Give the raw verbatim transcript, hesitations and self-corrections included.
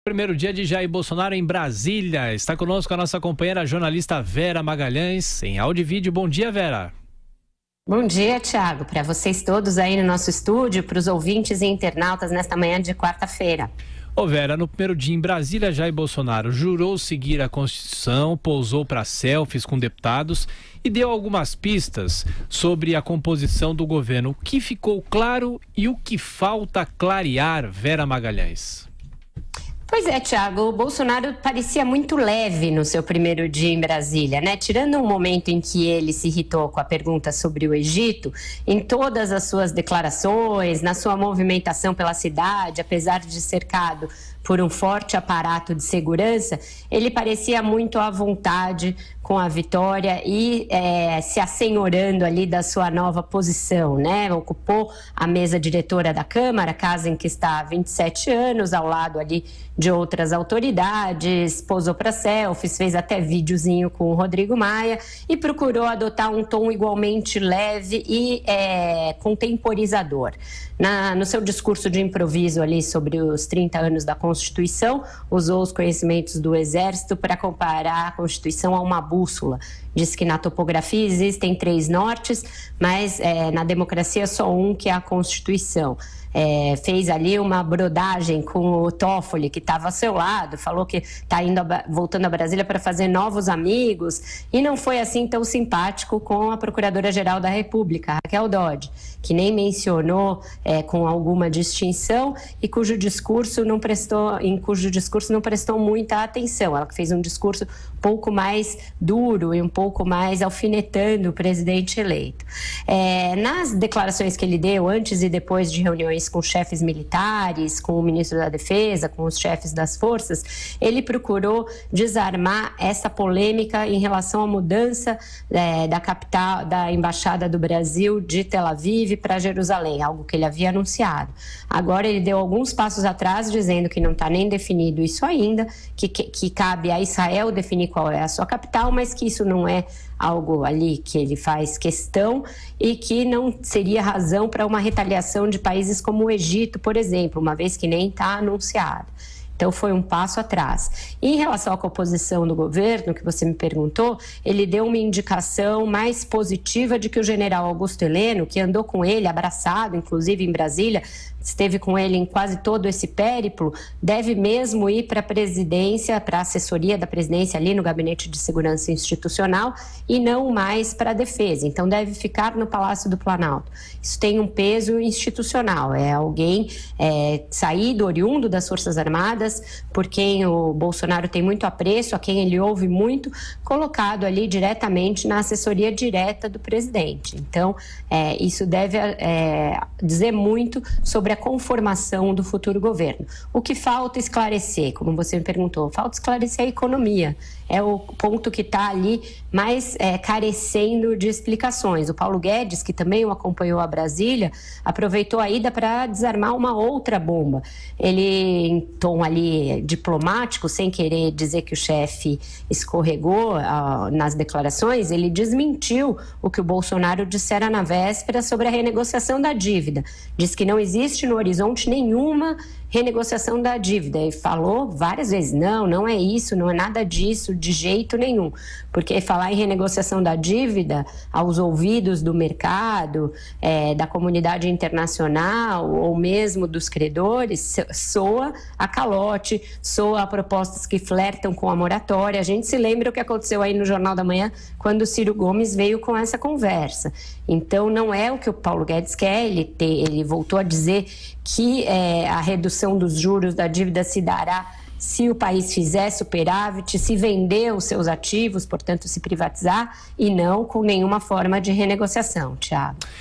Primeiro dia de Jair Bolsonaro em Brasília. Está conosco a nossa companheira a jornalista Vera Magalhães, em áudio e vídeo. Bom dia, Vera. Bom dia, Thiago. Para vocês todos aí no nosso estúdio, para os ouvintes e internautas nesta manhã de quarta-feira. Ô Vera, no primeiro dia em Brasília, Jair Bolsonaro jurou seguir a Constituição, pousou para selfies com deputados e deu algumas pistas sobre a composição do governo. O que ficou claro e o que falta clarear, Vera Magalhães? Pois é, Thiago, o Bolsonaro parecia muito leve no seu primeiro dia em Brasília, né? Tirando um momento em que ele se irritou com a pergunta sobre o Egito, em todas as suas declarações, na sua movimentação pela cidade, apesar de cercado por um forte aparato de segurança, ele parecia muito à vontade com a vitória e é, se assenhorando ali da sua nova posição, né? Ocupou a mesa diretora da Câmara, casa em que está há vinte e sete anos, ao lado ali de outras autoridades, posou para selfies, fez até videozinho com o Rodrigo Maia e procurou adotar um tom igualmente leve e é, contemporizador. Na, no seu discurso de improviso ali sobre os trinta anos da Constituição, usou os conhecimentos do Exército para comparar a Constituição a uma bússola. Diz que na topografia existem três nortes, mas é, na democracia só um, que é a Constituição. É, fez ali uma brodagem com o Toffoli, que estava ao seu lado, falou que está indo a, voltando a Brasília para fazer novos amigos, e não foi assim tão simpático com a Procuradora-Geral da República, Raquel Dodge, que nem mencionou é, com alguma distinção e cujo discurso não prestou, em cujo discurso não prestou muita atenção. Ela fez um discurso um pouco mais duro e um pouco mais alfinetando o presidente eleito. É, nas declarações que ele deu antes e depois de reuniões com chefes militares, com o ministro da Defesa, com os chefes das forças, ele procurou desarmar essa polêmica em relação à mudança é, da capital, da Embaixada do Brasil de Tel Aviv para Jerusalém, algo que ele havia anunciado. Agora ele deu alguns passos atrás, dizendo que não está nem definido isso ainda, que, que, que cabe a Israel definir qual é a sua capital, mas que isso não é algo ali que ele faz questão e que não seria razão para uma retaliação de países como o Egito, por exemplo, uma vez que nem está anunciado. Então, foi um passo atrás. Em relação à composição do governo, que você me perguntou, ele deu uma indicação mais positiva de que o general Augusto Heleno, que andou com ele, abraçado, inclusive em Brasília, esteve com ele em quase todo esse périplo, deve mesmo ir para a presidência, para a assessoria da presidência ali no Gabinete de Segurança Institucional e não mais para a defesa. Então, deve ficar no Palácio do Planalto. Isso tem um peso institucional. É alguém é, saído, oriundo das Forças Armadas, por quem o Bolsonaro tem muito apreço, a quem ele ouve muito, colocado ali diretamente na assessoria direta do presidente. Então, é, isso deve é, dizer muito sobre a conformação do futuro governo. O que falta esclarecer, como você me perguntou, falta esclarecer a economia. É o ponto que está ali mais é, carecendo de explicações. O Paulo Guedes, que também o acompanhou a Brasília, aproveitou a ida para desarmar uma outra bomba. Ele, em tom ali diplomático, sem querer dizer que o chefe escorregou uh, nas declarações, ele desmentiu o que o Bolsonaro dissera na véspera sobre a renegociação da dívida. Diz que não existe no horizonte nenhuma renegociação da dívida e falou várias vezes, não, não é isso, não é nada disso, de jeito nenhum, porque falar em renegociação da dívida aos ouvidos do mercado, é, da comunidade internacional ou mesmo dos credores, soa a calote, soa a propostas que flertam com a moratória. A gente se lembra o que aconteceu aí no Jornal da Manhã, quando o Ciro Gomes veio com essa conversa. Então, não é o que o Paulo Guedes quer, ele, te, ele voltou a dizer que é, a redução dos juros da dívida se dará se o país fizer superávit, se vender os seus ativos, portanto, se privatizar, e não com nenhuma forma de renegociação, Thiago.